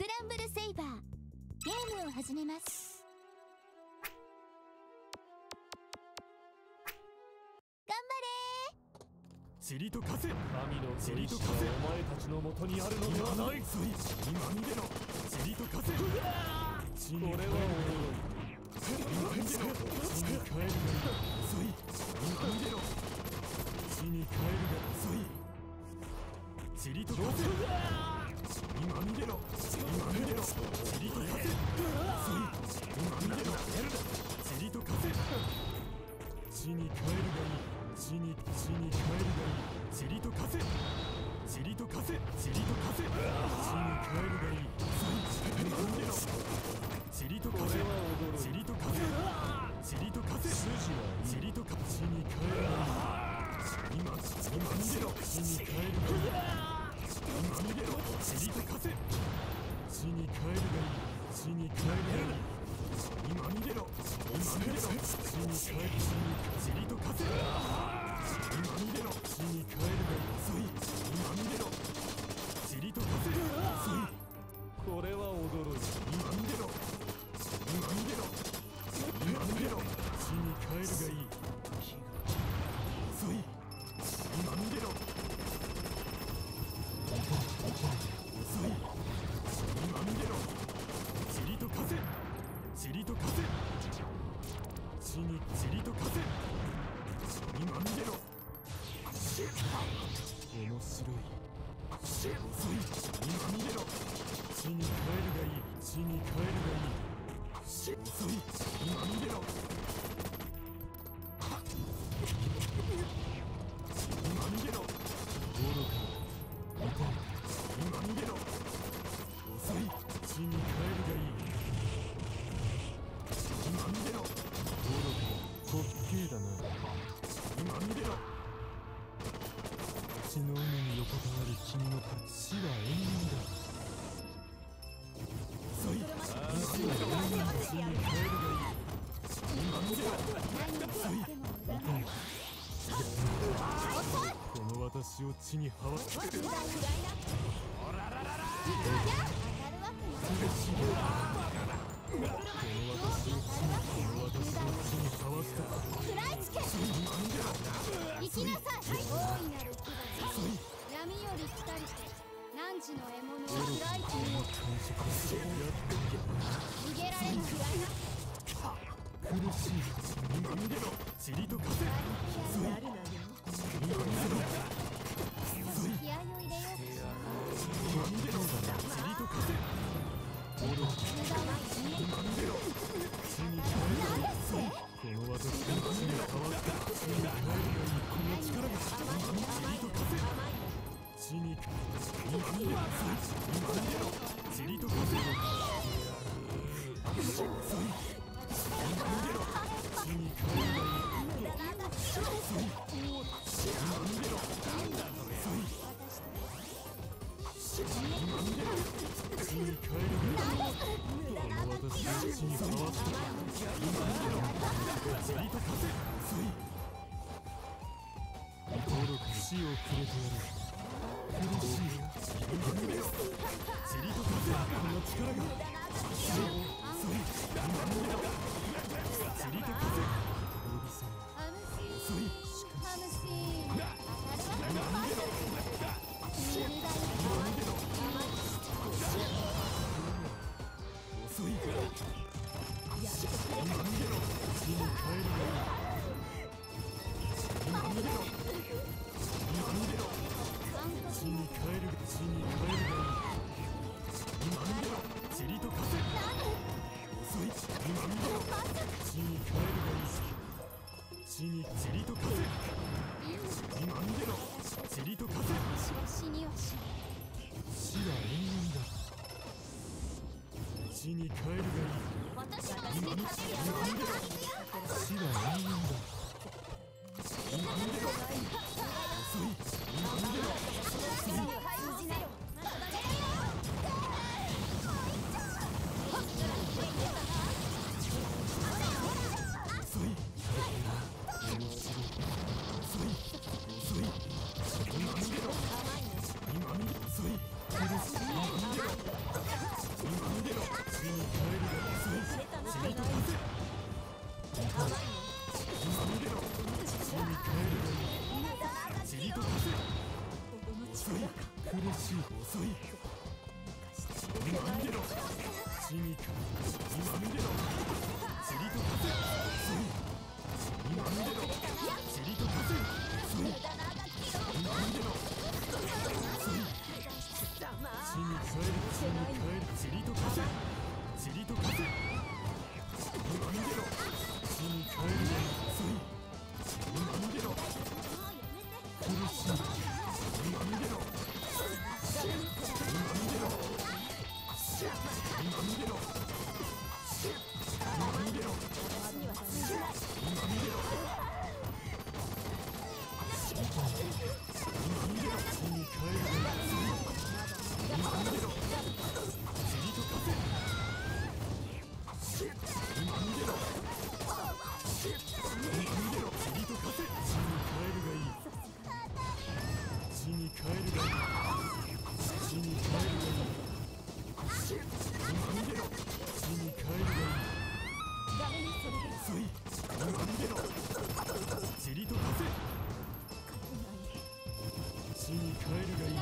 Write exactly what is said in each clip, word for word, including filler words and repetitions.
クランブルセイバーゲームを始めます。頑張れー。 塵と風、 神の塵と風、お前たちの元にあるのではない。 そい今見てろ。塵と風、 これは驚いた。 今見てろ。地に帰るが遅い。今見てろ。地に帰るが遅い。塵と風、今見てろ。今見てろ。塵と風、遅い。今見てろ。塵と風、地に帰るがいい。地に地に帰るがいい。塵と風、塵と風、塵と風、地に帰るがいい。今見てろ。塵と風、塵と風、塵と風、塵と風、地に帰るがいい。今今見てろ。地に帰るがいい。今見てろ。塵と風、地に帰るがいい。地に帰るがいい。今見てろ。今見てろ。地に帰る。塵と風、今見てろ。地に帰るがいい。遅い。今見てろ。塵と風、遅い。 これは驚いた。 今見てろ。今見てろ。今見てろ。地に帰るがいい。遅い。今見てろ。遅い。今見てろ。塵と風、塵と風、地に塵と風、今見てろ。面白い。遅い。今見てろ。地に帰るがいい。地に帰るがいい。遅い。今見てろ。今見てろ。愚か。今見てろ。遅い。地に帰るがいい。今見てろ。 愚か。滑稽だな。 今見てろ。 血の海に横たわる君の死は永遠だ。 遅い。今見てろ。地に帰るがいい。今見てろ。遅い。この私を地に這わせて。おらららら。嬉しい。この私を地に、この私を地に這わせた。 食らいつけ。 今見てろ。 行きなさい。大いなる牙が闇より来たりて汝の獲物を食らいつけ。逃げられぬくらいな。 苦しい。今見てろ。塵と風、遅い。今見てろ。遅い。 気合を入れよう。 今見てろ。塵と風、 無駄は今見てろ。地に帰るがいい。遅い。この私を地に這わせた。地に帰るがいい。この力が今見塵と風、地に今見てろ。今見てろ。塵と風、遅い。今見てろ。地に帰るがいい。遅い。今見てろ。遅い。今見てろ。地に帰るがいい。この私を地に這わせた。今見てろ。塵と風、遅い。愚か。死をくれてやる。苦しい。今見てろ。塵と風、この力が遅い。遅い。今見てろ。塵と風、遅い。 ハムシー今見てろ。今見てろ。遅い。今見てろ。地に帰るがいい。今見てろ。今見てろ。地に帰る。地に帰るがいい。今見てろ。塵と風、遅い。今見てろ。地に帰るがいい。地に塵と風、今見てろ。塵と風、 死にはし死は永遠だ。地に帰るがいい。 私の今見てろ。今見てろ。死は永遠だ。今見てろ。遅い。今見てろ。遅い。 通じない。 遅い。面白い。遅い。遅い。今見てろ。今見てろ。遅い。苦しい。今見てろ。 遅い今見れろ死にか今見れろ塵と風遅い今見れろ塵と風遅い今見れろ遅い死に帰る死に帰る塵と風塵と風今見れろ死に帰る遅い今見れろ苦しい今見れろ今見れろ今見れろ今見れろ今見れろ今見れろ死に帰る今見れろ塵と風今見れろ今見れろ塵と風死に帰るがいい死に帰るがいい死に帰るがいい今見れろ死に帰るがいい遅い今見れろ塵と風死に帰るがいい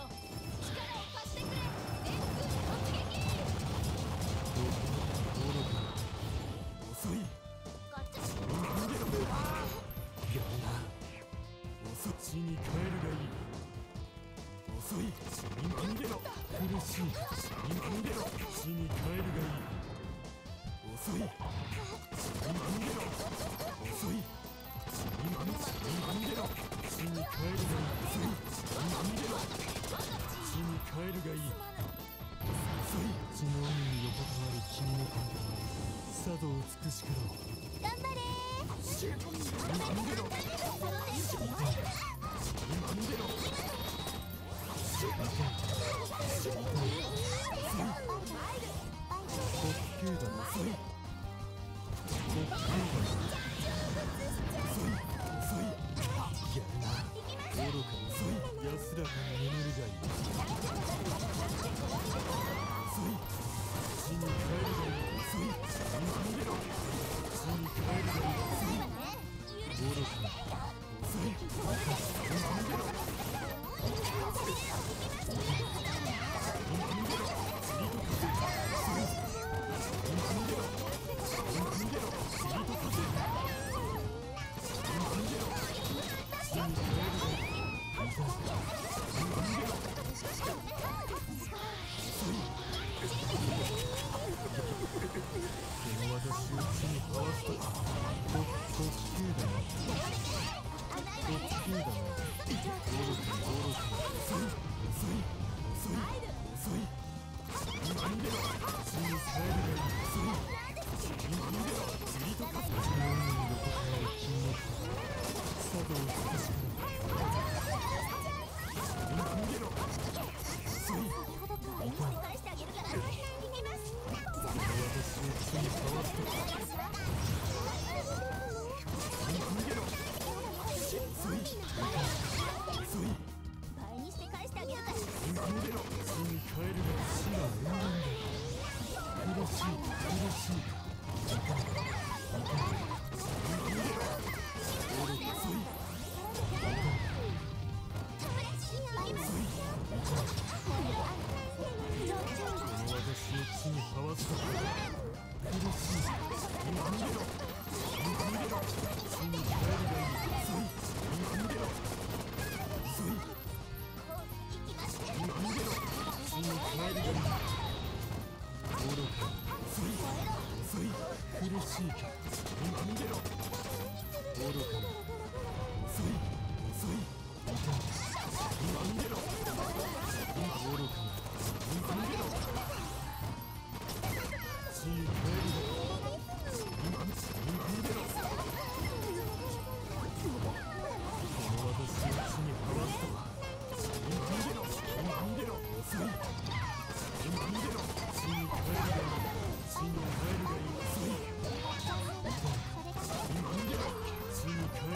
遅い今見れろやるな遅い死に帰るがいい遅い今見れろ苦しい今見れろ死に帰るがいい遅い今見れろ遅い今見れろ死に帰るがいい遅い今見れろ死に帰るがいい遅い血の海に横たわる君の感動さぞ美しかろう頑張れ今見れろ今見れろ滑稽だな遅い滑稽だな遅い遅いやるな愚か遅い安らかに眠るがいい遅い死に帰るがいい遅い今見れろ死に帰るがいい遅い愚かな遅い今見れろ帰るがいい。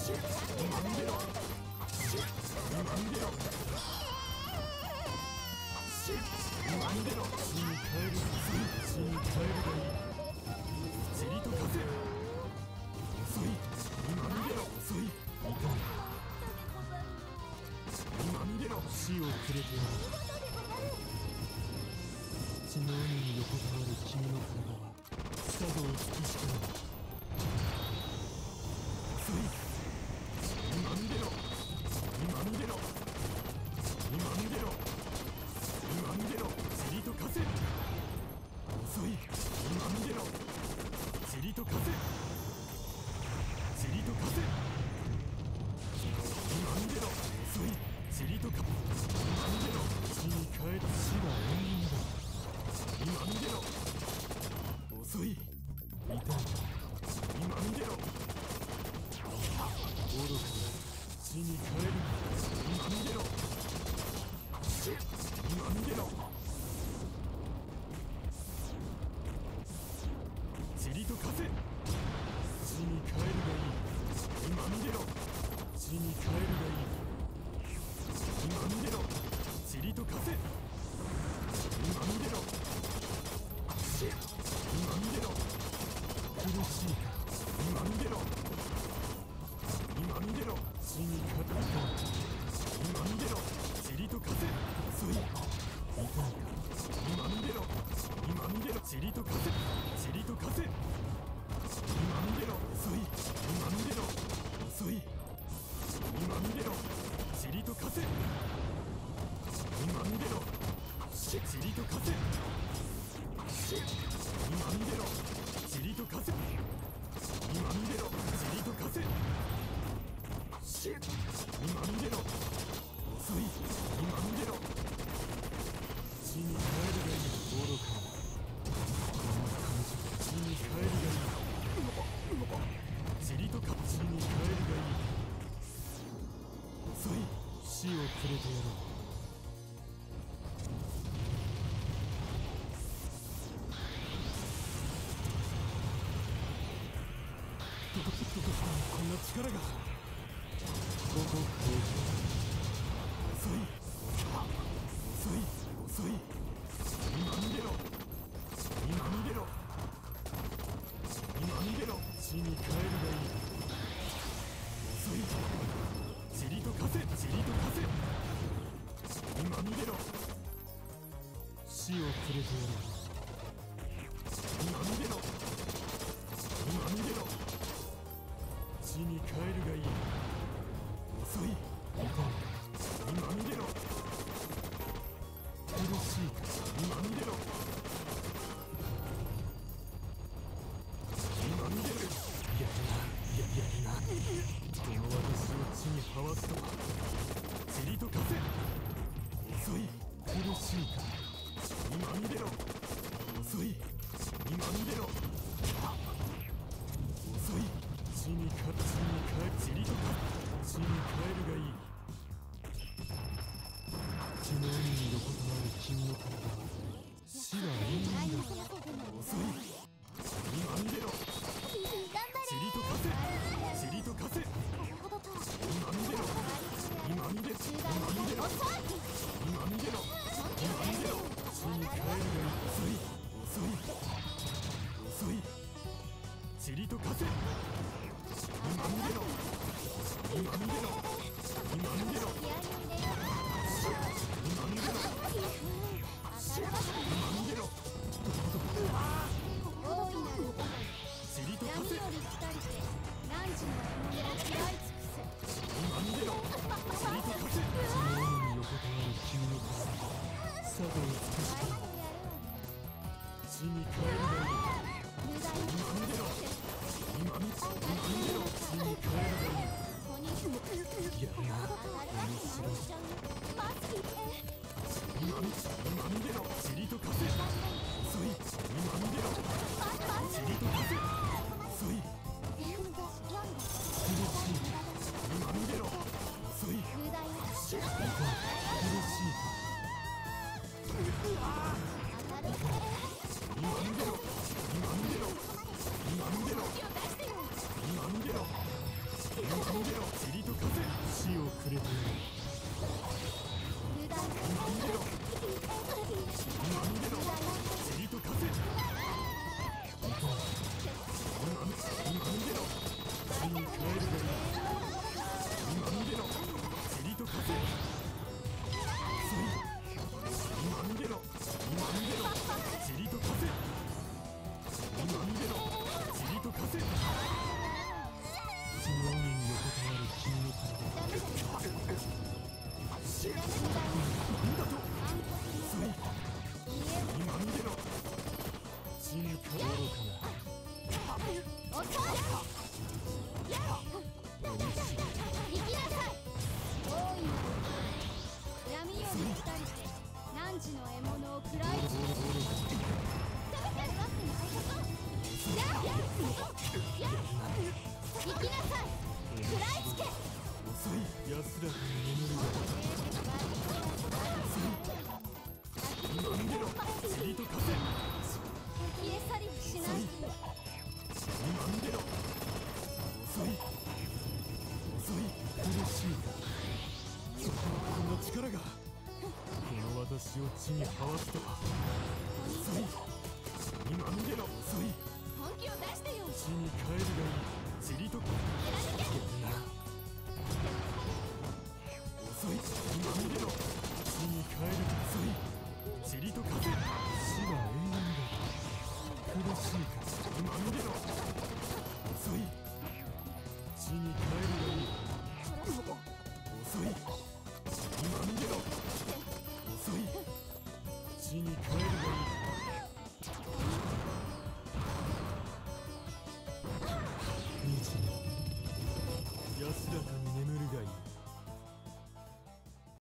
今見れろ今見れろ今見れろ死に帰る死に帰るがいいじりと風遅い今見れろ遅いいかん今見れろ死をくれてやる血の海に横たわる君の体は佐渡を尽くしてやる遅い今見れろ今見れろ今見れろ今見れろじりと風遅い今見れろじりと風じりと風今見れろ遅いじりと風今見れろ死に帰る死は永遠だ今見れろ遅い痛い今見れろ愚かだ死に帰る今見れろ今見れろじりと風死に帰るがいい今見れろ死に帰るがいい今見れろじりと風今見れろ今見れろ苦しいか今見れろ今見れろ死に勝った今見れろじりと風遅い痛いか今見れろ今見れろじりと風じりと風今見れろ遅い今見れろ遅い今見れろじりと風今見れろじりと風今見れろじりと風今見れろじりと風今見れろ遅い今見れろ死に帰るがいい愚かなこの感じ死に帰るがいいじりと風死に帰るがいい遅い死をくれてやろうこんな力がここ遅い遅い遅い今見れろ今見れろ今見れろ死に帰るがいい遅いじりと風じりと風今見れろ死をくれてやろう今見れろ今見れろ死に帰るがいい遅い今見れろ苦しいか今見れろ今見れるやるなややるなこの私を地に這わすとはじりと風遅い苦しいか今見れろ遅い今見れろ遅い死に勝つ死に帰るじりとか死に帰るがいい血の海に横たわる君の体は死は永遠だ遅い今見れろじりと風じりと風今見れろ今見れろ今見れろ今見れろ今見れろ死に帰るがいい遅い遅い遅いじりと風今見れろ今見れろ今見れろ今見れろ今見れろ大いなるじりと闇風より来たりて汝の獲物を食らい尽くせ今見れろじりと風血の海に横たわる君の体佐渡を尽くした死に帰るがいい無駄に今見れろ今見今見れろ死に帰るがいいやるな面白い今見今見れろじりと風遅い今見れろじりと風遅い苦しい今見れろ遅い苦しい今見れろ今見れろ今見れろ今見れろ今見れろくれている。 油断今見れろ。今見れろ。塵と化せ。今今見れろ。 死に帰るがいい。 今見れろ。塵と化せ。今見れろ。今見れろ。塵と化せ。今見れろ。塵と化せ。 地の海に横たわる君の体。 なんだと。今見れろ。 地にか愚かな。 遅い。行きなさい。大いなる闇より来たりて汝の獲物を食らいつく。食べてるわってないこと。やっやっ行きなさい。食らいつけ。 遅い。 安らかに眠るが今見れろ。塵と化せ。 消え去りはしない。 今見れろ。遅い。遅い。 苦しいか。 こんな力が。 この私を地に這わすとは。 遅い。今見れろ。遅い。 本気を出してよ。 地に帰るがいい。 塵と貫け。 遅い。今見れろ。 地に帰るが遅い。塵と化せ。 死は永遠だ。苦しいか。